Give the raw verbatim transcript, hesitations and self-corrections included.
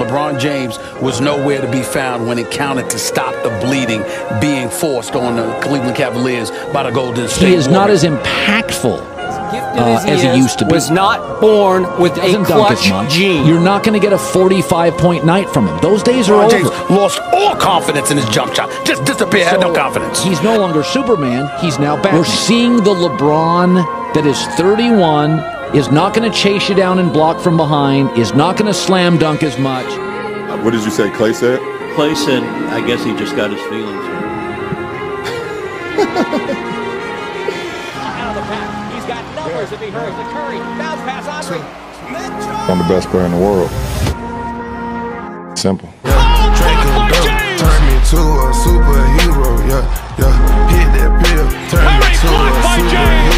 LeBron James was nowhere to be found when it counted to stop the bleeding being forced on the Cleveland Cavaliers by the Golden State He is Warriors. not as impactful uh, as he used to be. Was not born with a clutch gene. You're not going to get a forty-five point night from him. Those days are LeBron over. James lost all confidence in his jump shot. Just disappeared, had no confidence. He's no longer Superman. He's now Batman. We're seeing the LeBron that is thirty-one, is not going to chase you down and block from behind, is not going to slam dunk as much. What did you say Clay said? Clay said, I guess he just got his feelings hurt. Out of the pack. He's got numbers if he hurries to Curry. Bounce pass, Andre. I'm the best player in the world. Simple. Yeah. Drinking dope, turn me to a superhero. Yeah, yeah. Hit that pill, turn me to a superhero.